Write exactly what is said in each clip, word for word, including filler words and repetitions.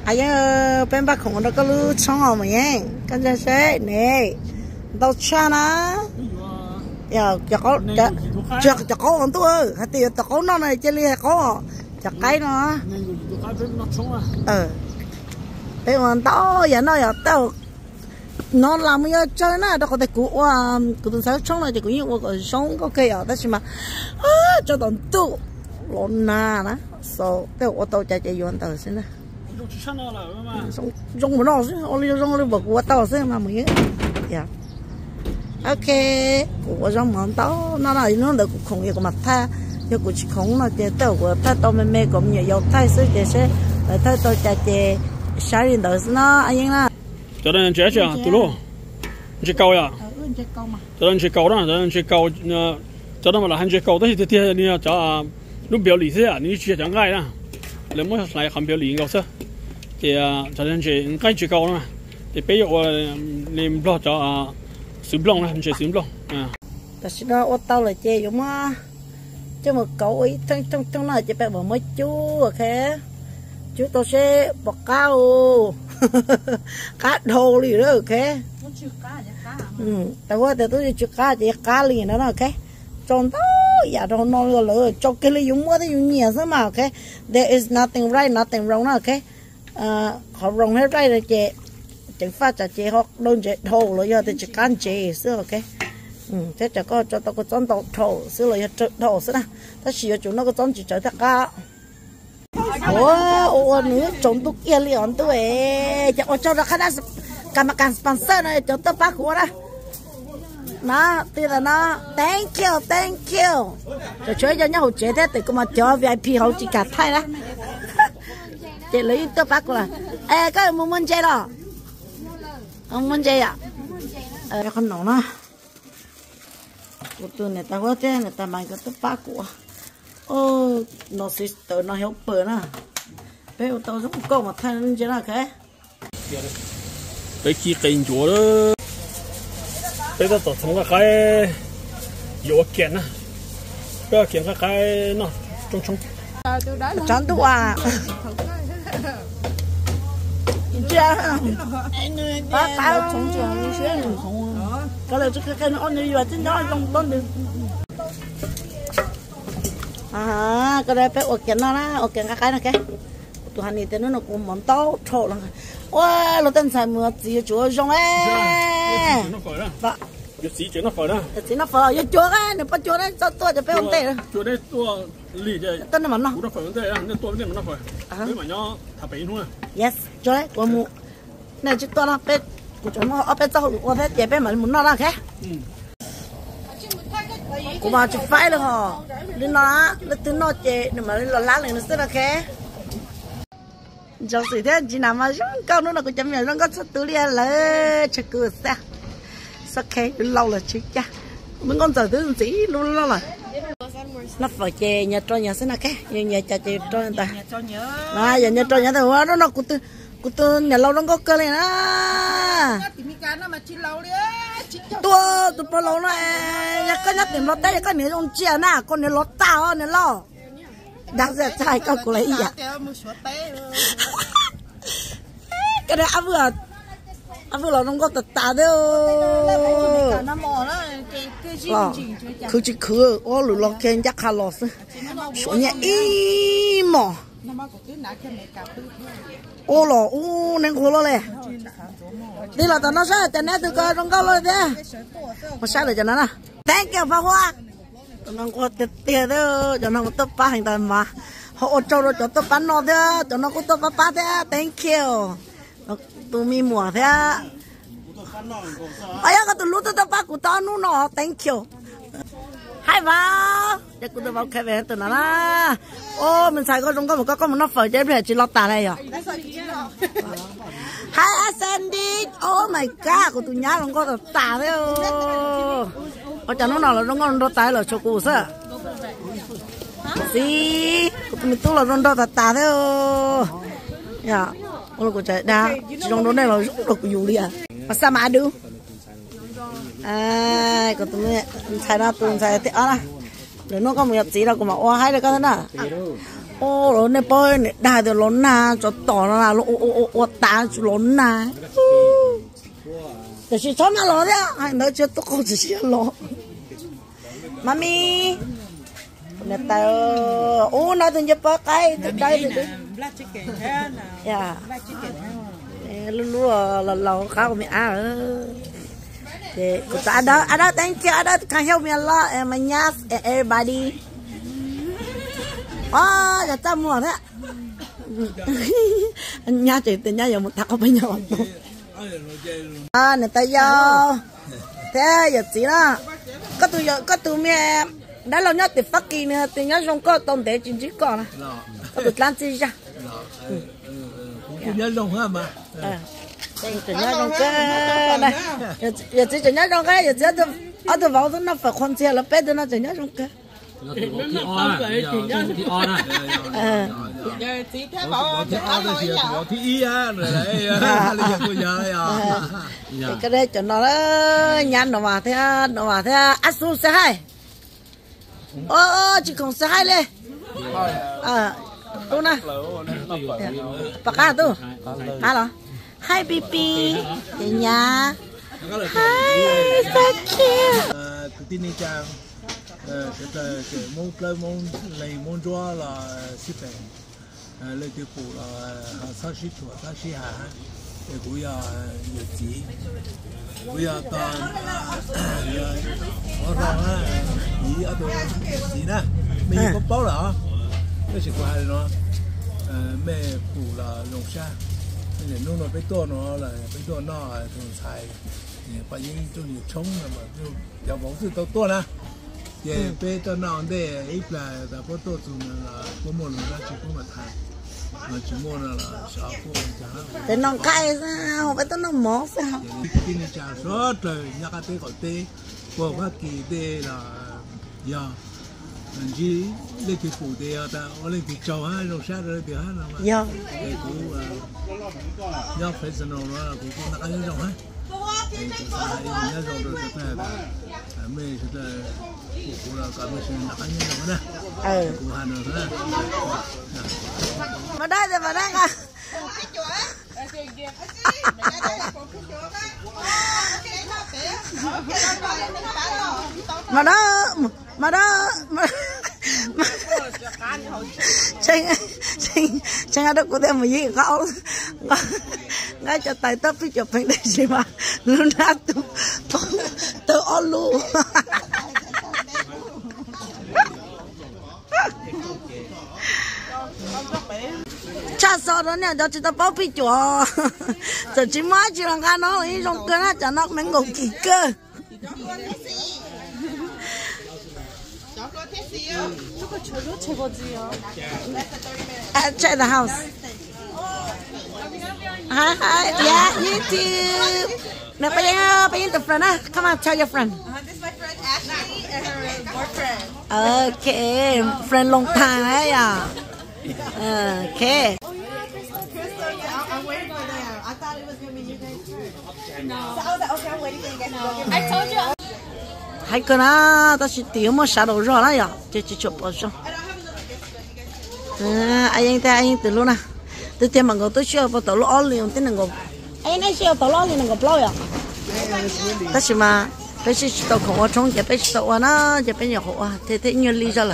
giờ bên bác khổng nó có lưu trong họ mày cái gì thế nè đâu cha nó giờ cho có cho cho có con tôi hả thì cho có nó này chơi li có cho cái nó ờ thế mà tao giờ nó giờ tao nó làm như chơi nó đâu có thể cũ à cũ tuần sau trong này chỉ có những cái sống có cái ở đó chứ mà cho tuần tu lộn na đó so tao ô tô chạy chạy vô tao xin nè sống trong một nó ông đi trong đi bực của tao xin mà mình dạ ok của trong món tao nó là nó được không nhiều mặt tha cho của chị không là chơi tao của tao tao mê mê cũng nhiều dầu thay sữa chơi sẽ rồi thay tao chạy chạy sáng đi đợi nó anh em là cho nên chơi chưa từ lúc chơi cầu ya cho nên chơi cầu đó cho nên chơi cầu cho nên mà là hành chơi cầu đó thì thì thì cho lúc biểu lý thế à你去讲解啦你冇嚟看表理嘅啫thì cho nên chơi cái chơi cầu đó thì bây giờ你唔落咗啊水不浪啦chơi水不浪啊但是呢我到了chơi giống mà chứ mà cậu ấy trong trong trong này chỉ phải bảo mấy chú ok chú tôi sẽ bọc cao cá đồ gì đó ok ừ tại qua tôi chưa cá chỉ cá liền đó ok tròn đó dạ đâu nó lỡ cho cái lấy dùng mua thì dùng nhiều thôi mà ok there is nothing right nothing wrong ok họ wrong hết right rồi chị chẳng phát cho chị họ đơn chị thầu rồi giờ thì chỉ can chị xưa ok ừ thế cho có cho tao có chọn tàu thầu xưa rồi giờ thầu xưa nè ta chỉ cho nó có chọn chỉ cho tất cả ủa ủa nữa chọn tụ kia liền tụi cho cho ra khán giả cầm cầm sponsor này cho tao bác của đó nó thì là nó thank you thank you rồi chơi cho nhau chơi thế thì cũng mà cho vê i pê hậu chỉ cả thay đó chị lấy tao bác của là ê có muốn muốn chơi đó ông muốn chơi à ờ con nổ nó của tôi này tao có thế này tao mang cái tao bác của ô nó sister nó help bữa nè bây giờ tao giống con mà thay lên chơi là cái cái kia kinh chúa đó bây giờ tổ thống cái有kiện啊cái kiện cái cái nó trông trông chán tụ à cha ba tao trông trông xuyên cái này cái cái nó như vậy chứ nó trong đó được à cái này phải ở kiện nó đó ở kiện cái cái này cái tụi hắn thì nó nó cũng món tao trộn lắm wow nó tên sai mưa gì chúa rong ấy đó cái gì chuyện nó phải đó cái gì nó phải cái chúa á nếu bắt chúa đấy cho tôi cho phải không tệ chúa đấy tôi lì vậy tên là món nó nó phải không tệ à nên tôi nên nó phải cái mà nó thà bể luôn yes chúa đấy của mu này chứ tôi nó phải của chúng nó ở bên trong của thế để bên mà muốn nó ra cái của mà chụp phải được hả nên nó nó từ nó chế nhưng mà nó lá này nó sẽ là cái cho sự thế chỉ nằm mà cao nữa là có chấm nhận nó có số túi liền là chắc cứ sao sao cái lâu là chứ cha mình con giờ thứ gì luôn lo rồi nó phải chè nhà cho nhà xin là cái nhà nhà chè chè cho người ta à nhà nhà cho nhà ta nó nó cũng từ cũng từ nhà lâu nó có cơ này á tua tụi bao lâu này nhà cái nhà tìm lót tay cái này ông chia na con này lót tao này lo đang giờ trai con của lấy gì à cái này ăn vừa ăn vừa là nó có tạt tạt đấy lo cứ chỉ cứ ô lù lo kén chắc hà lo số nhà im mà ô lo ô nên cô lo này đi là tao nó sao tao nói từ coi trong câu lo thế mà sao được cho nó nè thank you Pha Hoa nó có tiền tiền đó cho nó có tập ba hành tần mà họ cho nó cho tập bán nó thế cho nó có tập ba thế thank you tụi mình mua thế ai cái tụi lúa tập ba của tao nó nó thank you hai ba để cô tụi bảo cái về tụi nó là ô mình xài có trong có một cái có một nó phở chế về chỉ lót tà này à hai Sandy oh my god của tụi nhá nó có tập tà thế ở trong nó là nó ngon nó tái là cho cô sao gì mình tu là nó tà tà thế ya ôi cô chạy đa trong đó này là rất là nhiều đi à mà sao mà được à cô tụi mình xài ra tụi xài thế à rồi nó có một gì đâu cũng mà oa hay được cái thế nào ô rồi này bơi này đại được lớn na cho tỏ nó là ô ô ô ô ta cho lớn na để chỉ cho nó lớn đấy hay nói chưa tôi không chỉ lớn mami nè ta ô nó từng chụp cái từ đây từ yeah luôn luôn là là khá của mình à thì cũng ta đó à đó thank you à đó can help me a lot and my yes everybody à giờ ta mua thế anh nhá chị từ nhá giờ một thằng có bao nhiêu à nè ta giờ thế giờ chỉ là có tụi giờ có tụi mẹ đã lâu nhất thì phát kỳ nữa thì nhá trong có tôm để chín chín còn này có tụi làm gì ra cũng nhớ trong hả mà đây chỉ nhá trong cái này giờ chỉ chỉ nhá trong cái giờ chỉ tôi ở tôi vào tôi nó phải khoan xe là bé tôi nó chỉ nhá trong cái thì on thì on này giờ chỉ thấy bảo thì on thì chỉ có thì y á rồi đấy bây giờ bây giờ cái đấy cho nó nhăn nó vào thế nó vào thế áp suất sẽ hay ô ô chỉ còn sẽ hay lên à đúng nè bạc cá tu hả lo hi baby về nhà hi so cute từ tin đi chàng cái cái món cái món này món chua là ship về lấy cái phụ là sa ship của sa ship hà cái phụ ya nhiều gì phụ ya toàn ya ở trong á gì ở đâu gì nè mình có bao là cái sự qua nó mẹ phụ là lồng sa nên nó nó phải to nó là phải to nó thường xài phải những trong nhiều trống mà giờ bóng từ to to nè giờ bây giờ nó để ít là đã có to dùng là có một lần là chỉ có một tháng mà chỉ mua là sáu cô chả để nó cay sao phải tới nó mỏ sao cái này chả số trời nhắc cái gọi tê của các kỳ tê là giờ anh chỉ lấy cái phụ tê ta ở lấy cái trâu ha rồi sát rồi thì ha là giờ cái cú nhớ phải xin nó là cú cũng nãy nhớ rồi ha cái sai nhớ rồi rồi cái này là mấy cái cú là cái mấy cái nãy nhớ rồi nè ừ cú hành rồi đó mà đây thì mà đang à mà đó mà đó mà chẳng chẳng chẳng đâu có thể mà gì gạo ngay cho tay tấp với chụp hình đây gì mà luôn nát tu tu ở luôn cha sao đó nè, cho chị ta bảo bị chùa, cho chị má chị làm cái nó ấy trong cái nó cho nó mình ngủ kỹ cơ. At check the house. Hi hi, yeah, YouTube. Now, bây giờ bây giờ the friend á, come on, tell your friend. Uh, this is my friend Ashley and her boyfriend. Okay, friend long time ấy à. Okay. Oh yeah, Crystal, Crystal. Yeah, I'm waiting for them. I thought it was gonna be you guys first. No. So I was like, okay, I'm waiting for you guys to go get married. I told you. Hai cái na, ta chỉ tiêu mà sao đâu rồi là chỉ chỉ chụp bao nhiêu. À, anh ta anh từ lúc nào, từ tiền mà người tôi chưa vào tàu lo liền, tên là người, anh ấy chưa tàu lo liền là người bao giờ. Ta chỉ mà, bây giờ tàu không có trong, giờ bây giờ tàu nó, giờ bây giờ họ, thế thế nhiều lý do là.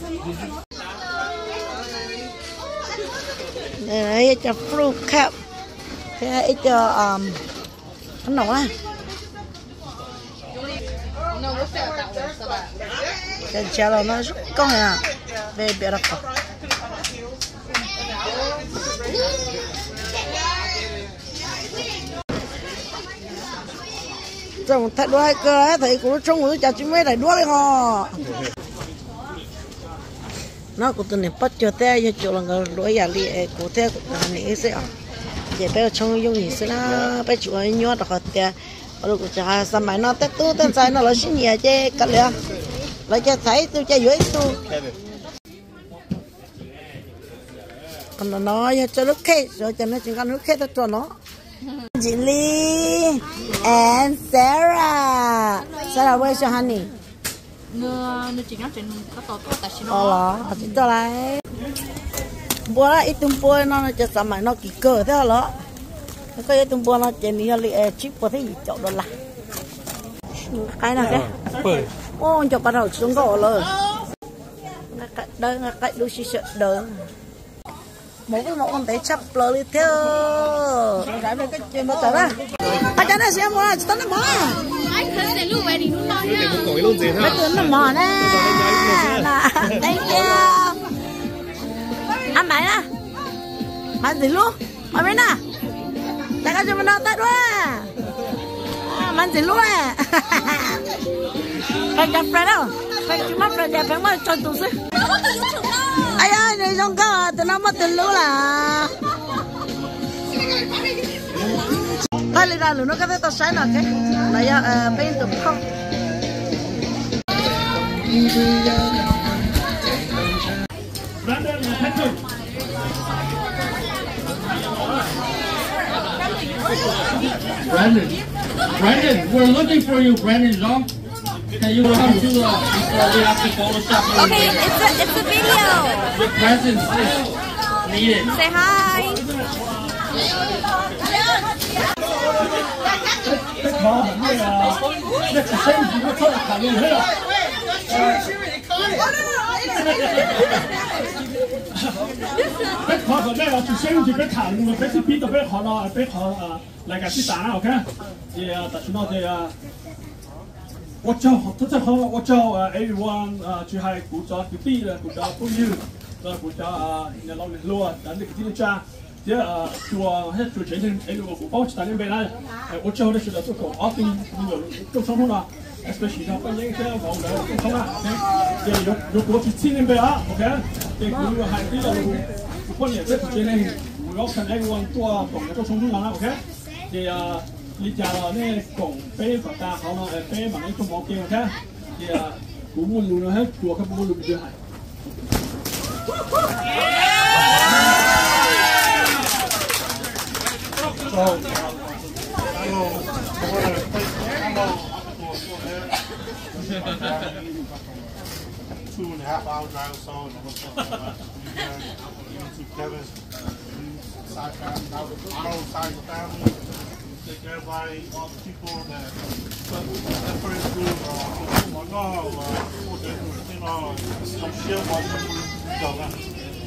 Đây cho fruit cup, thế cho um, cái nào á? Cái chè nó rất con à, về bể đặc. Trong thật đuôi cơ ấy thấy cũng trong người chả chỉ mấy đại đuôi họ. Nó cũng từ này bắt cho té cho chỗ là người đuôi giả li của té của cái này sẽ à. Để bây giờ trong dùng gì sẽ là bây giờ anh nhớ được té. Ở lúc chả sao mà nó té tu té sai nó là xin nhẹ chứ cái này. Lại cho thấy tôi cho dưới tu. Còn nó nói cho nước khét rồi cho nó chỉ cần nước khét cho nó. Jilly and Sarah. Sarah, where's your honey? Nó nó chỉ nói chuyện có tổ tổ tại sao Ờ là, chị cho lại. bữa đó ít tung bữa nó cho sao mà nó kỳ cờ thế hả cái ít tung bữa nó chỉ ní là chip có thể chọn được là cái nào cái ô cho bắt đầu xuống gỗ rồi cái đây là cái đôi xịt đỡ một cái một con té chắp lơ theo cái về cái chuyện nó tới đó à cho nên xem mua tao nó mỏ cái tuần nó mỏ nè là thank you ăn mày nè ăn gì luôn ăn mấy nè đại ca cho mình nào tết quá ăn gì luôn à phải gặp phải đâu phải chúng nó phải đẹp phải mới cho tụi xí ai ơi này trong cái tụi nó mất tiền lúa là cái này là lúa nó cái tao sai là cái này à bên tụi không Brandon, Brandon, we're looking for you, Brandon Zong. Can you come to uh, before we have to Photoshop? Okay, it's a it's a video. Your presence is needed. Say hi. Bé khó rồi đấy, chú xem thì bé thả luôn, bé chỉ biết được bé khó nó, bé khó lại cả xí tán, ok? Thì tại chúng nó thì watch out, tất cả họ watch out everyone, chú hay cụ cho cụ tí là cụ cho phụ nữ, rồi cụ cho nhà lao lực lúa, đánh được cái gì cha, thì chùa hết chùa chiến tranh, ấy là cụ bao nhiêu tiền bên này, watch out đấy, chúng ta tôi có often nhiều trong sống không nào, especially là bên những cái vòng đấy, trong sống nào, ok? Thì有有國際千年幣啊 ，OK？ 即係佢係呢度歡迎即係戰呢，如果看 everyone 都啊同一個衝突啦 ，OK？ 即係啊，呢就呢共飛佛家好啦，誒飛文呢中網機 ，OK？ 即係古門路咧，做嘅古門路就係。 Two and a half hour drive or so, and even to Kevin's side family, our own side of the family. Thank everybody, all the people that that put in through, oh my God, you know, some shit while you go that.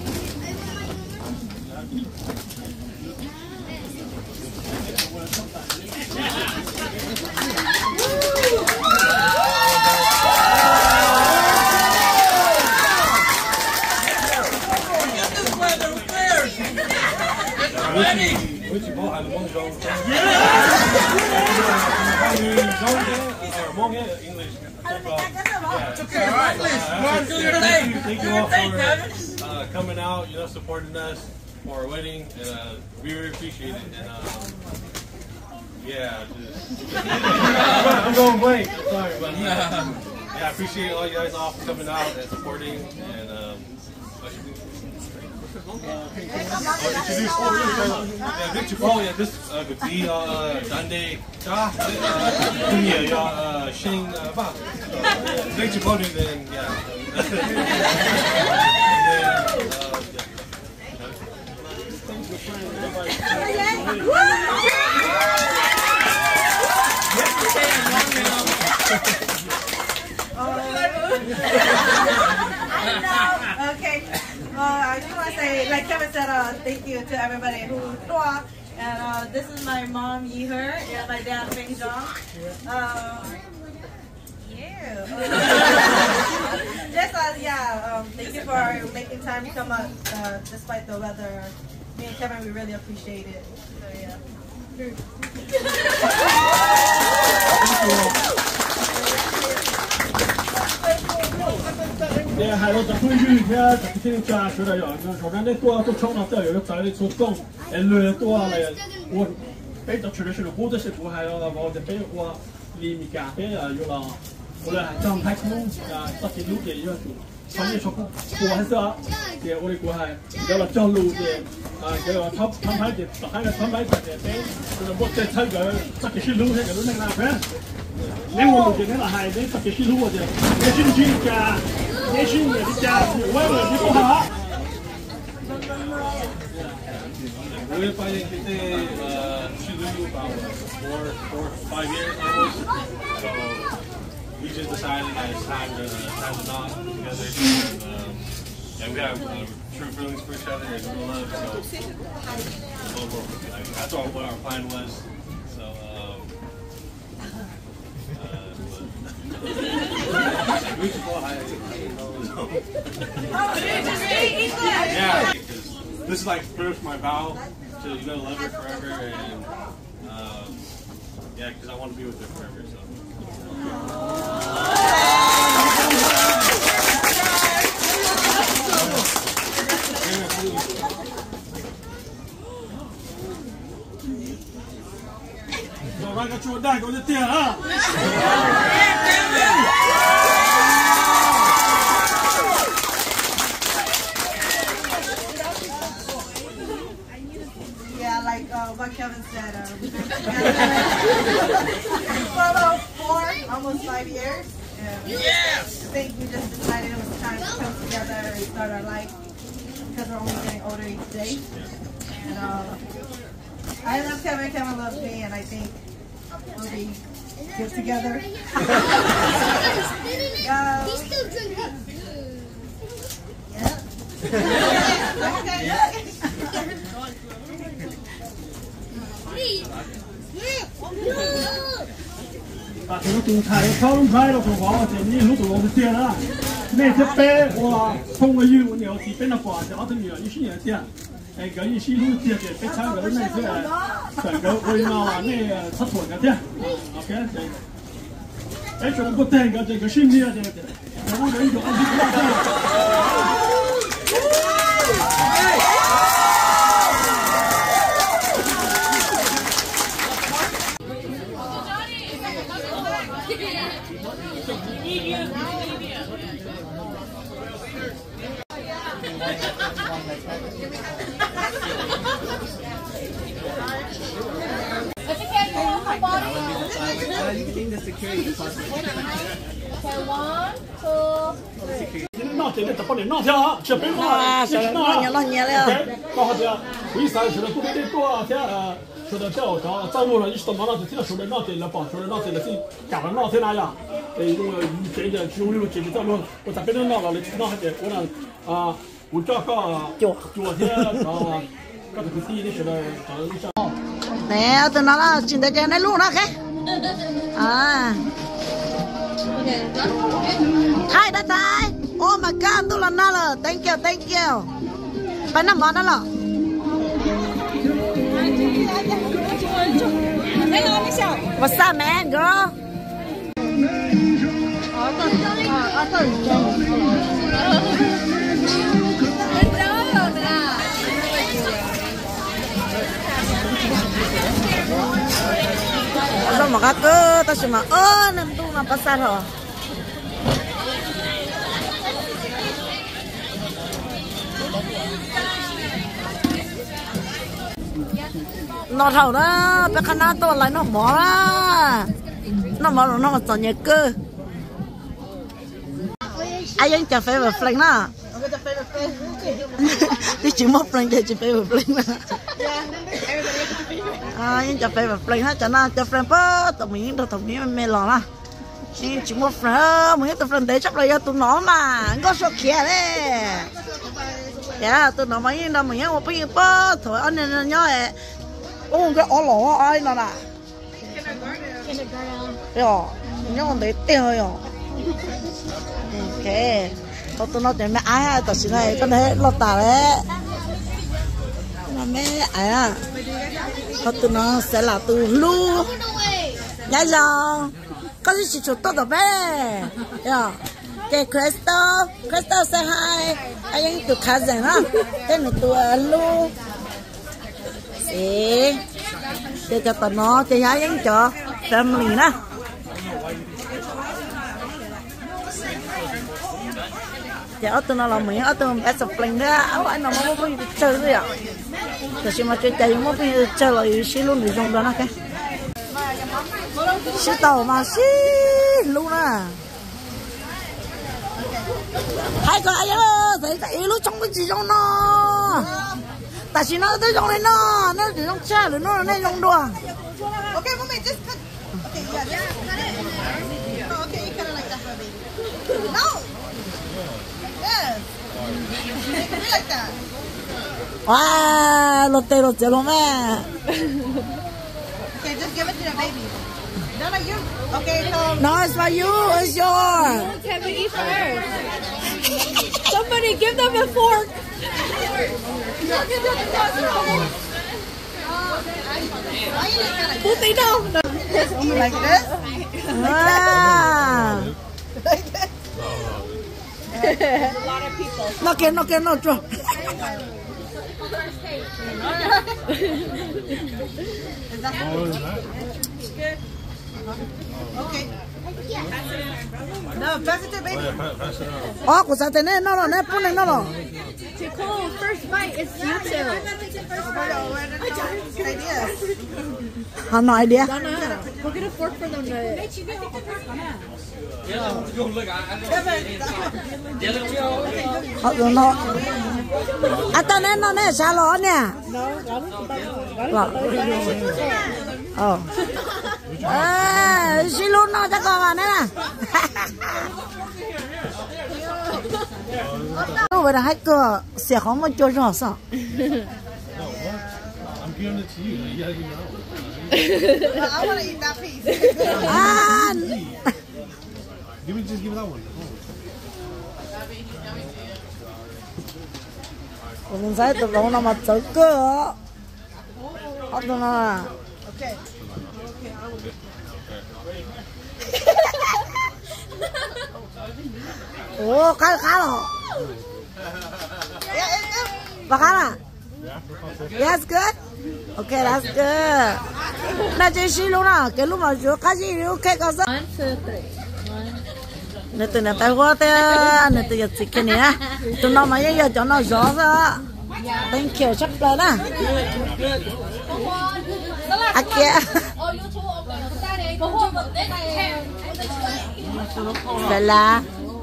Which you bought and one goes down. English. Thank you all for uh, coming out, you know, supporting us for our wedding, and uh, we really appreciate it. And um, yeah, just, I'm going blank. Sorry, but uh, yeah, I appreciate all you guys all for coming out and supporting. And um, Uh, introduce yeah, Victor Paul, yeah, this uh, would be uh, Dande Cha, Dunia, uh, Shane Ba. Victor Paul, then, yeah. And I know. Okay. Uh, I just want to say, like Kevin said, uh, thank you to everybody who saw. And uh, this is my mom, Yiher, and my dad, Feng Zhang. Um, yeah. Just, uh, yeah, um, thank you for making time to come out uh, despite the weather. Me and Kevin, we really appreciate it. So, yeah. Yeah, hai lô tập trung như thế, tập trung cha sửa lại rồi. Sau đó đấy tôi tôi trong nó tới rồi, tại vì tôi công, em lừa tôi là tôi bây giờ chuyển sang hồ sơ của hai là vào để bây giờ li mi cà bây giờ yêu là, tôi là trong thái không, tất cả lúc gì yêu chủ, sau này cho cô cô hay sao, thì tôi cô hai, giờ là trong lúc thì, cái là thắp thắp hai thì tất cả thắp hai thì để tôi là một cái thay cái tất cả lúc hay cái lúc này là phải. Nếu một cái này là hai đấy tất cả lúc thì cái chuyện chuyện cả. Nhớ chuyện gì đi cha, quay về đi cô hả? we've been fighting Kite uh, Shilu about four, four, five years almost. So we just decided that it's time to time to knot together. And, um, and we have uh, true feelings for each other and true love. So like, that's all what our plan was. So. Um, yeah, because this is like first my vow to you know love her forever, and um, yeah, because I want to be with her forever. So. Rồi các chú đang có tiền à? Yeah, like uh, what Kevin said, uh, we've been together for about four, almost five years. And yes! I think we just decided it was time to come together and start our life because we're only getting older each day. And uh, I love Kevin, Kevin loves me, and I think we'll be good together. uh, He's still drinking. Yeah. Okay. 啊，这个东菜炒东菜了，不好，这你路都弄得点了。那些白哇，从个油你要这边的话，这阿头你要一些年点，哎，个一些路点点，别炒个那些，整个味道啊，那吃错个点，OK， 这个，哎，这不带个这个新的这个，这我这一种安排不了。闹这个怎么的闹跳？这边啊，是了，老年老年了。 搞好的，为啥说的不得多天啊？说的跳搞招募了，一到马上就听到说的闹这了，把说的闹这了，这搞了闹这那样。哎，用了以前的其中有解决招募，我在别人闹了，闹还得我那啊，我这个昨昨天啊，搞这个第一的说的，搞一下。 Nè, tôi nói là chuyện tại trên đây luôn đó cái. À. Hi, that's hi. Oh my God, tôi là nó là. Thank you, thank you. Phải nằm món đó là. What's up, man, girl? Mà cơ ta chỉ mà ơ nằm tu mà pasar hả? Nó thầu đó, bé khăn tôi lại nó bỏ ra, nó bỏ rồi nó mà chọn nhà cơ. Ai vẫn chả phải vào phanh đó. Thì chỉ một phanh để chỉ phải vào phanh đó. À, nhưng chả phải vào play hết, chả na chả phải bớt, tụi mình đâu tụi mình mê lò la, nhưng chỉ một phần, mình tụi phần để chấp lại tụi nó mà, có số kia đấy, dạ tụi nó mấy đâu mình một cái bớt, thôi anh nên nhớ ấy, ôm cái ổ lỗ ai nó là, rồi, nhớ còn để tiêu rồi, ok, tụi nó để mẹ ai, tụi xin này có thể lót tà đấy, mà mẹ ai à. Họ tụi nó sẽ là từ lu nhá giờ có gì chỉ chụp tốt rồi bé yeah. Okay, Crystal Crystal say hi anh ấy tụi khá rẻ đó tên là tụi lu để để cho tụi nó cho giá giống cho family đó giờ ở tụi nó là mình ở tụi mình bé sập pleng đó áo anh nó mới mới chơi rồi ạ. Thì mà chơi chơi mà bây giờ chơi lại xí luôn để dùng đó nè cái xí tàu mà xí luôn à hai cái ai ơi thấy thấy lúc trong cái gì trong nó 但是nó tới trong này nó nó chỉ trong cha rồi nó nó trong đùa. Okay, mommy, just cut. Okay, yeah, yeah, cut it. Oh, okay, you cut it like that for me. No. Yes. Make it like that. Wow, lo te lo te lo mẹ. Okay, just give it to the baby. No, no, you. Okay, come. No, it's for you. It's yours. Can we eat first? Somebody give them a fork. Put it down. Like this? Wow. Like this? A lot of people. Nó kia nó kia nó chưa. Is that good? Okay. No, pass it to baby. Ờ, của sao thế này nó nó nè, bún này nó nó. Nicole, first bite, it's you two. Hà Nội đi. Donna, go get a fork for them to... Họ rồi nó. À ta nè nó nè sao lo nè. Rồi. Ờ. À, xí luôn nó cho con vào nè. Nó vậy là hai cửa sẽ không mà cho rõ sao. I'm giving it to you. Yeah, you know. I want to eat that piece. À. Give me, just give me that one. Mình sẽ tự động nó mà tự cửa. Học được nó. Okay. Ủa, khá khá rồi. Yeah, it's good. Và khá là. That's good. Okay, that's good. Nãy chị xí luôn à, cái lúc mà chú cái gì lúc cái có One, two, three. nè tụi nó tay qua tay, nè tụi giờ chỉ cái này, tụi nó mà giờ cho nó rõ ra, thank you chắc là nè. À kia. Đây là.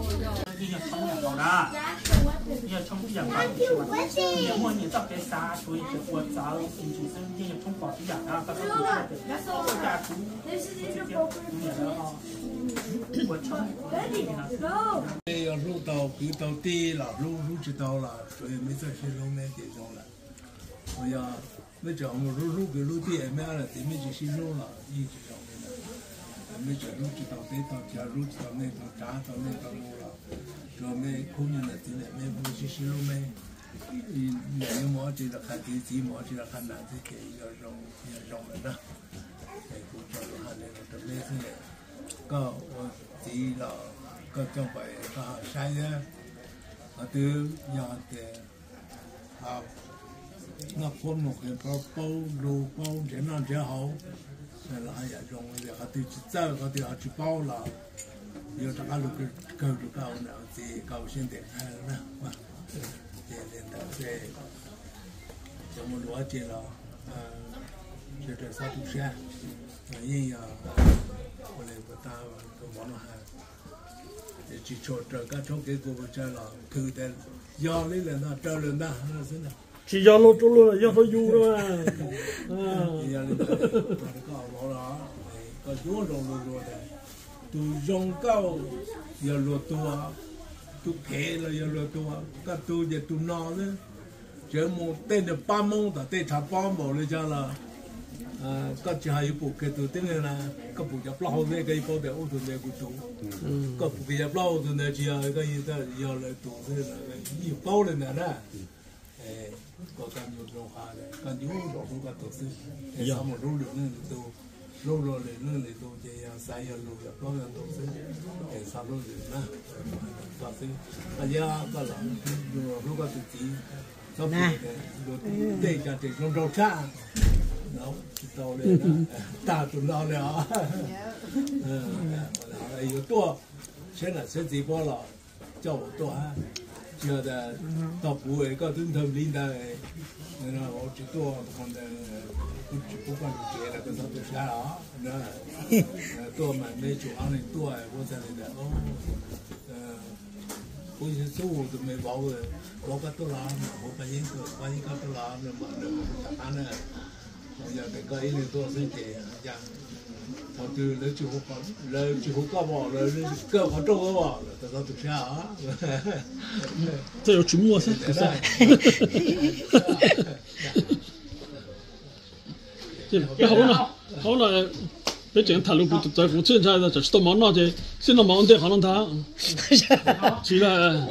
要冲不养吧，是吧？年末年照给啥，所以我早进去生天要冲保比养啊，刚刚不错的，我家族直接五年了哈，我冲我要入到给到地了，入入知道了，所以没在些路面给中了。我要没讲我入入给路地面了，对面就是路了，一直上面了。没讲入知道这到家入知道那到家到那到路了。เราไม่คุ้มอย่างนั้นที่ไหนไม่พูดชิลๆไม่อย่างหมอจีราคาที่จีหมอจีราคาหนาที่เกี่ยวกับยาจงเลยนะไอ้ผู้ชายเราหาเนี่ยเราจะไม่สิ่งเลยก็ว่าจีเราก็จ้องไปก็ใช้เนี่ยก็ถือยาแต่เอานักคนหมดเลยเพราะเป้าดูเป้าเจ้านั่นเจ้าเขาแต่ละยาจงเลยเขาถือจิตใจเขาถือเอาจิตเป้าเรา有这个路个高路高呢，这高兴点开了呢，哇，这这的这，咱们罗街了，呃，这这啥都是，人呀，我来不打，都忙了还，这去做这个做给过不着了，口袋压力了那着了那那是呢。 chỉ do lô chỗ lô do thôi du đó mà. 压力了，这个好了，个多种路路的。tu rong cao giờ lúa tua tu khe là giờ lúa tua các tu giờ tu no nữa chỉ một tên được ba mông ta tên tháp ba môngเลยจ้าละcác chị hay phụ cái tu tên này là các phụ nhập lao về cái bao tiền ô tô này cũng tu các phụ nhập lao tu này chỉ là cái gì đó giờ là tu thế là cái nhiều bao lên nè nè có cái nhiều rong hà này cái nhiều rong cũng cái tu sư cái sao mà rong được nữa tu lô lô lên lên lên tôi chơi sai lô là có là tôi sẽ để sao lô lên na, tôi sẽ bây giờ có là lô có tự chỉ, sau này lô để cho để trong đầu cha, nó tao lên ta tụi nó lên à, ờ, yếu tố, sẽ là sẽ gì bao là cho một tố ha, chưa là tập buổi có tinh thần linh đại, nên là một chút tố còn là不管你结了，跟他都下了，那多买没主行的多哎，我在那个哦，呃， 我以前做我都没包的，我个多啦，我把应个把应个多啦，那么那么啥呢？我要那个一年多时间，呀，他就那就好，那就好干嘛了，那干嘛做干嘛了，这个都是啊。 这有寂寞噻，不是？这别好了，好了。别讲谈论不在乎现在的，就是到忙那些，现在忙的可能他，是了。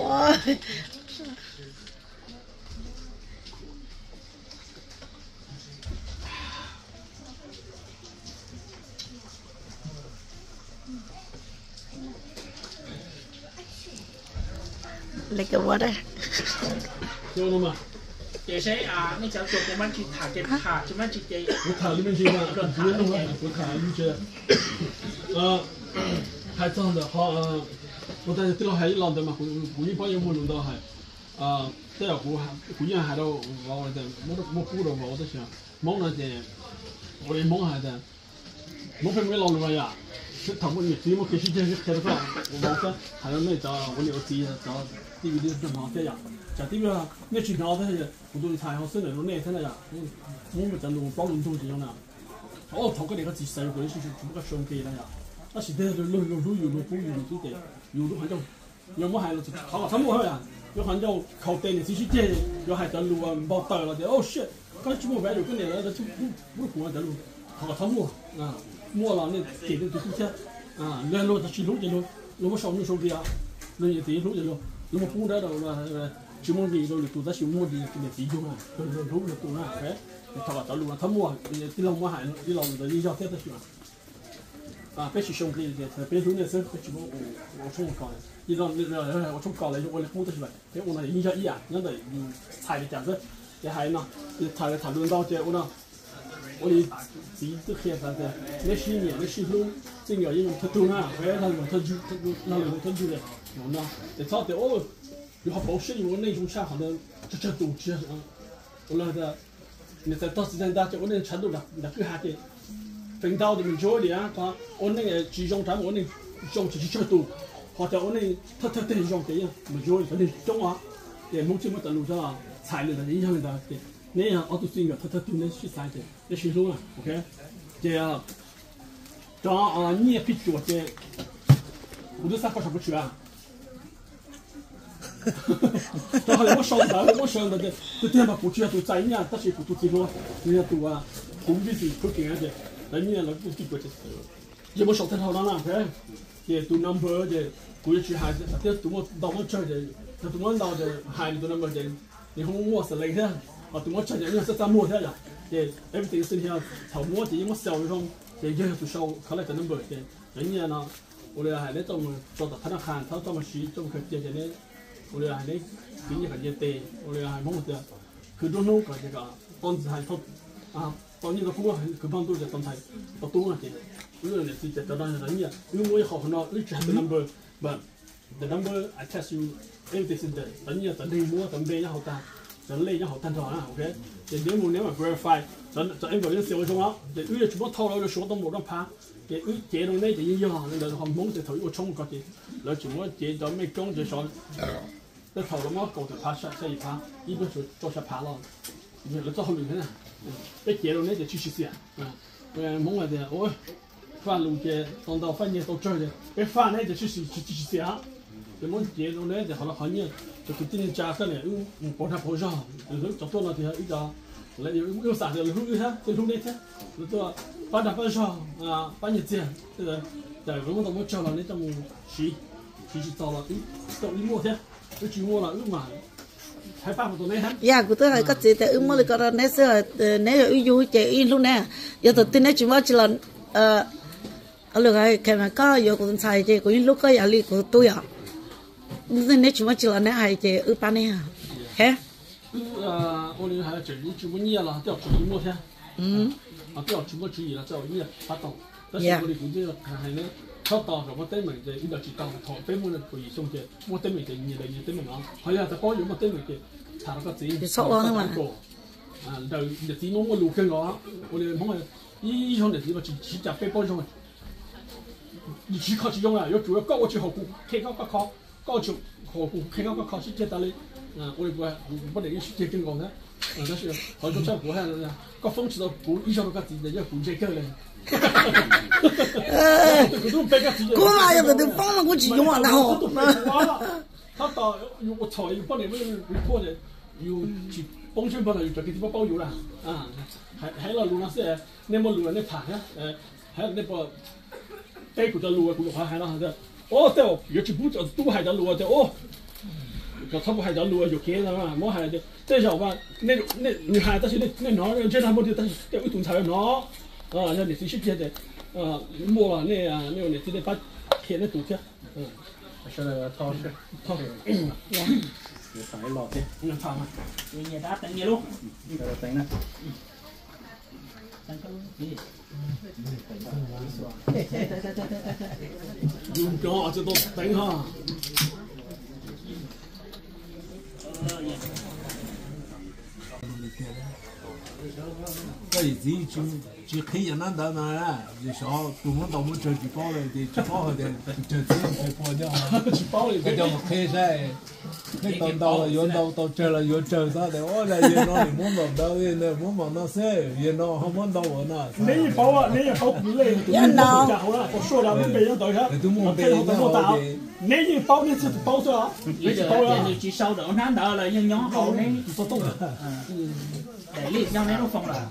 那个我的。 有了吗？ 也是啊，你只要做点么去塔给塔，怎么去给？ 我塔里面去嘛，不用弄了，我塔里面去。呃，还这样的好呃，我在对了还一浪的嘛，古古一帮有没弄到还，啊，这要古还古一还到我我的，我都我古了我都想，忙了点，我也忙还的，我分没浪了呀，是他们你只么开始就是开的饭，我忙着还要那找我留自己找弟弟的忙这样。在这边那去搞的些，我都菜好生的，我那天那呀，我我们在路帮人做这样的，哦，头个那个几十个人是是不个兄弟了呀，那现在就路路路有路不有路都得，有路还叫，有么还了就好了，他们好呀，有还叫靠店的继续接，有还在路啊唔包带了的，哦 shit， 刚这么晚有个人来了就不不过在路，好了他们啊，摸了那给的就是些，啊，那路他去路的路，路我少路手的呀，那也得路的路，那么不得了了。chỉ muốn gì rồi tụi ta chỉ muốn gì thì chỉ dùng à, rồi rồi lúc là tụi nó cái, thằng bạn tao luôn là thấm mua, đi lòng mua hải, đi lòng rồi đi giao tiếp đó chứ à, bây giờ xong thì thì bây giờ này sẽ bây giờ我我冲搞的，đi lòng đi rồi我冲搞来就我来工作是吧？哎，我那影响一啊，那得有菜的价值，这还呢，这菜的谈论到这我呢，我的自己都看啥的，那些年那些路，这个因为他多啊，回来他他就他那里他就的，我呢，这炒的哦。有好保险，我那种下好的这这东西啊，我那个，你在到时间大，我那程度了，那个还得分到的没交的啊，他我那个集中咱我那种去这多，或者我那他他等种这样没交的，那种啊，也目前我在路上踩了的影响的的，那样我都是一个他他都能去踩的，那是路啊 ，OK， 这样，这啊你也必须我这，我都三块钱不去啊。然后我上的，我上的的，这点嘛，过去都在年，但是不都这个，人家都啊，红笔字可紧的，那年了不就过去，也没上太好了啦，对，也都 number 的，过去还是，这都我到我这的，这都我到的，还都 number 的，你看我是来的，啊，都我这的，你是怎么的呀？也 everything 是像头摸的，我小的时候，也也都小，看来这 number 的，人家呢，我哋係咧做做到ธนาคารเขาต้องมาชี้ต้องเคยเจอเนี่ย我哋係咧點樣嘅嘢地，我哋係冇嘅，佢都弄個這個當時係托啊，當呢個工係佢幫到就當係托多嘅，呢個嚟自就當係人呀，因為我學很多，你只係 number，but the number I test you everything is the，等於就你摸就咩一號單，就你一號單就啦 ，OK， 就你冇你咪 verify， 就就因為你少咗啦，就因為全部套路就數都冇得拍。嘅啲嘢到呢就要要行，你就行懵就頭要衝過去，你全部嘢就咩工就上，你頭咁樣個就拍出即係拍，依個就做出拍咯，你你做後面嘅呢，啲嘢到呢就出出先，誒懵嘅就我翻路嘅當到翻嘢到追嘅，一翻呢就出出出出先嚇，就冇嘢到呢就可能行嘢就佢啲揸翻嚟，唔唔幫他補上，就做多咗就係依個。来有有啥的，路有啥，就路那天，就做把那把上啊，把你这这个，在我们都没教了，你怎么洗洗洗澡了？你到你摸天，你去摸了，你嘛，还办不到那天。 呀，古头还个这的，我们那个那时候呃，那有有这一路呢，有的对那去摸去了，呃，啊，那个开门搞有个人才这个一路个压力个多呀，那那去摸去了，那还这二八年啊，嘿。 呃，我哋係做呢做乜嘢啦？都要做乜嘢？嗯，啊，都要做乜嘢啦？就呢發動，但是我哋估計係咧，初到咁我對面嘅呢度接到台北門嘅培送嘅，我對面嘅二嚟二對面啊，係啊，就幫咗我對面嘅查個字，查個廣告，啊，就日子冇我路嘅話，我哋冇係呢種日子個自自責俾幫咗嘅，而此靠始終啊，要做要高個最後顧，企高不靠，高就。 考开高考考试简单的，啊，我也不不那个去跟讲的，嗯，但是好多像国汉人家，搞风气到国以上都搞自己的要国际够嘞。 呃，哥嘛要是都帮了我去用啊，然后。 他到我操，有帮你们 report 的，有去帮圈帮他有这个地方包邮了，啊，还还有路那些那么路那盘呀，呃，还有那个带过的路啊，过还还那啥的，哦，对哦，有去不着都还在路啊，对哦，就差不还在路啊，就开了嘛，我还的，再小吧，那那女孩但是那那男人经常不就但是有一种才男，啊，那你是去别的，啊，摸了那啊，那你直接把开那堵起，嗯。 现在掏是掏， 嗯，有啥老的？ 嗯，掏嘛， 你也打等你喽， 嗯，在这等呢。 等个你， 用脚这都等哈。 这一直就就看一难到那呀，就小多么多么这几包了的，几包的，这这这包掉， 几包了， 这叫我开噻，开到到了，又到到这了，又走到的，我来又那里摸到到的，那摸到那噻，又那还摸到我那。 那一包啊，那一包不累，都没包家伙了，我说了，我没人到下，我配合怎么打？那一包你是包着啊？ 你这包你去烧肉难到了，人养好呢， 不动了， 嗯。哎，你养那种风了。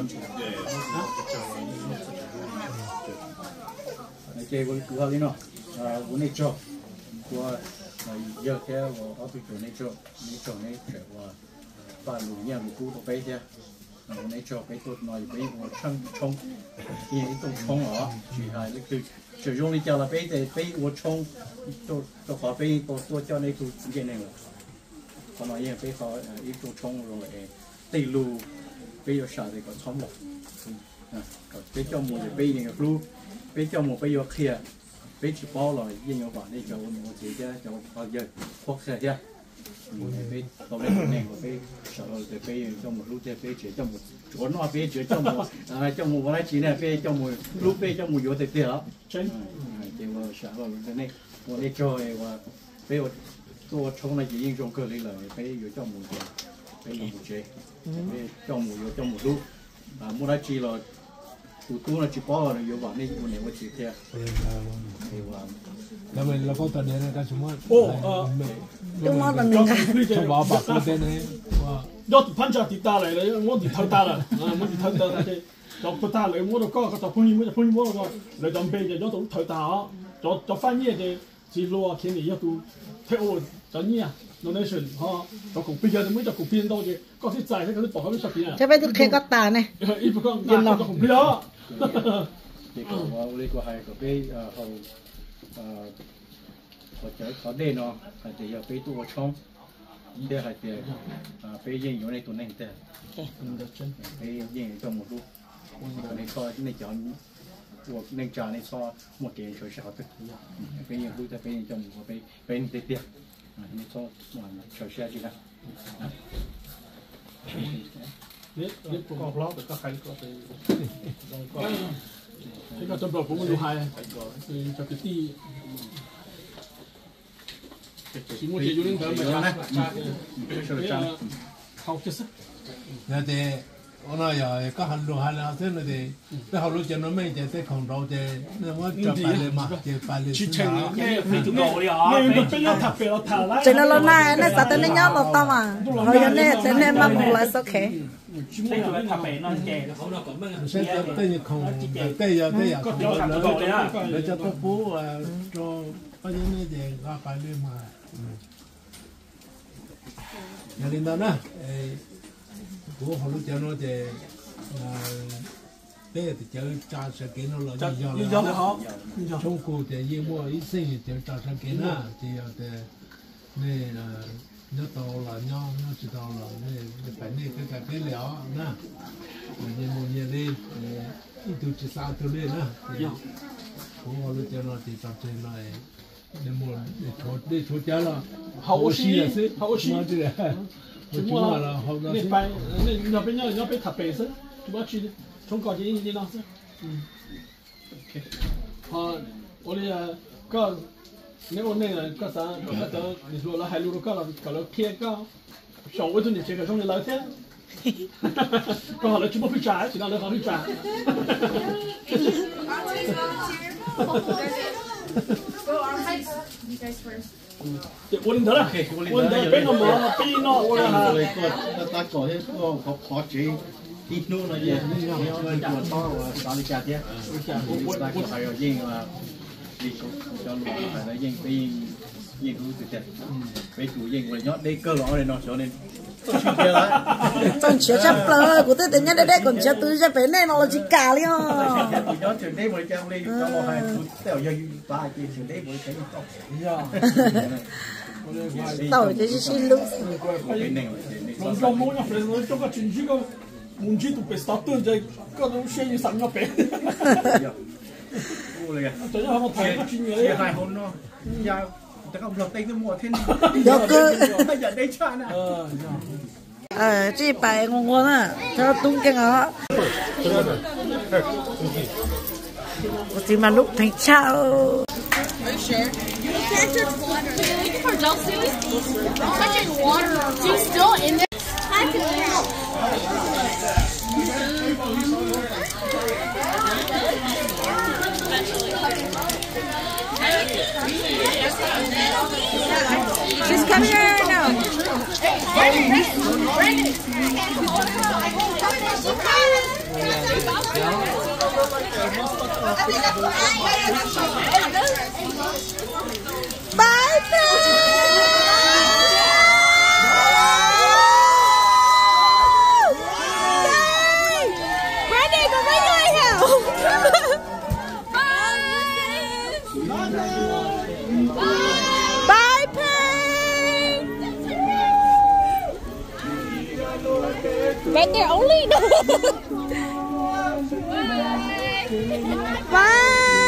这个古好的喏，啊，我那做，我呃有些我我对做那做，那做那做我把路样路古都背些，我那做背多那背我冲冲，因为都冲了，就还那个就用你叫了背的背我冲，都都好背多多叫那个直接那个，可能也背好呃一种冲容易。地路俾咗晒你個倉落，啊，俾咗冇就俾人個路，俾咗冇俾咗開，俾住包落，應用話呢就我自己就我要學些啫，嗯，俾到呢個呢個俾上落就俾咗冇路即係俾住咗冇，我那俾住咗冇，啊，咗冇我嚟錢咧俾咗冇路俾咗冇有得啲啦，真，嗯，叫我上落就呢，我呢做嘅話俾我做衝嚟就應用佢嚟嚟俾咗咗冇嘅。俾有冇借，俾裝冇有裝冇路，啊冇得住咯，တူတူ啦住包啦，要話呢個你我住嘅，係話， 咁咪你講到你咧，幹什麼？ 哦， 都冇得明白。 就話白嗰啲咧，哇！ 要潘家地打嚟啦，我地頭打啦，啊我地頭打嘅，就不打嚟，我就講個就潘姨，潘姨我個嚟當兵嘅，要到頭打，就就翻嘢嘅，自路啊，肯定要到睇我就呢啊。donation 哈，就cùng bây giờ thì mới cho cùng tiền đâu chứ, có cái giải hay có cái bỏ cái sập tiền à? Chắc phải tôi khai có tà này. Ít một con tiền nào cho cùng bây giờ. Thì có vào đây có hai có cái hậu có chơi có đèn nó, thì giờ cái tu trong, đây hai tiền, cái gì chỗ này tụi này tiền, cái gì trong một lúc, cái này so cái này chọn cuộc nên chọn này so một tiền chơi sao được, cái gì lúc cái gì trong một cái cái này tiền.你做完小下去了。 你你不講攞就係個地，呢個就唔好要係，係就係啲，全部借咗呢兩咪啦，好嘅事。 那啲我那又個行路行啦，即係你哋，即係路見到咩就即係看到就，那我就擺嚟嘛，就擺嚟。 去稱啊，咩咩都冇了，咩都俾咗塔俾咗塔啦。 真係咯，那那啥的那樣落到嘛，好像那真係蠻冇來收開。 呢個塔俾嗰啲，好啦咁樣。 現在等於看，等呀等呀，你就都補啊，做嗰啲咩嘢啊擺嚟嘛，嗯。有領導呢，誒。我好多講到就誒，呢就炸上幾多落嚟咗啦。 要咗好， 中國就要麼一生就炸上幾啦，就有的那誒，要到了，要要知道了，那本來這個不了那，你麼嘢嘞？誒，一度至三度嘞那。我好多講到就炸上來，你麼你錯你錯家了， 好些好些。 怎么了？ 那白那要被要要被他背身，怎么去的？从高级一点老师，嗯 ，OK， 好，我的个那个那个干啥？那个你说那海路都搞了，搞了天高，小尾头你这个兄弟老天，刚好了就不会站，其他人还会站。我领头了，我领头，边个嘛，边个我哈。 ta ta có thế có có khó chế ít nữa là gì người của to và sao đi chặt thế ta có phải ở riêng là đi cho luôn phải là riêng riêng riêng cũng tự chặt với chủ riêng rồi nhót đây cơ lõi này nó cho nên Chẳng chứa chấp lơ, của tôi tự nhiên đây đây còn chứa tư chấp này nó là chỉ cả đi hả? Nhót trường đấy mới trang lên cho một hai phút tèo giờ ba kia trường đấy mới thấy nó tao chỉ xin lúc còn trong mỗi nhà phải nói trong cái chuyện gì có muốn chỉ tụ phải start tuần rồi có đâu xe như sẵn nhau bé cho nên họ thấy cái chuyện gì đấy hai hôm nó giờ ta không lọt tay nó mua thêm giờ cơ giờ đây cha nè ờ chị bài ngon ngon à cho tung cái ngõ có gì mà lúc thành sao. Are you sure? You can't touch water. You can pour Dulce. Touching water. Do you still in there? I can help. She's coming right now. Bye, Brandy, go right right now. Bye. bye, Payne. Right there only. Bye.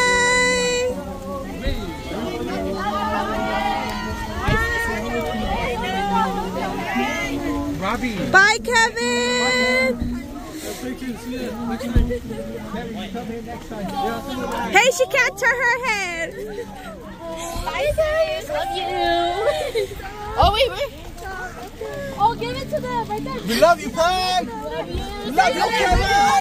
Robbie. Bye, Kevin. Hey, she can't turn her head. Bye, guys. Love you. Oh, wait, wait. Oh, give it to them right there. We love you, Pam. Love you. We love you, Kevin.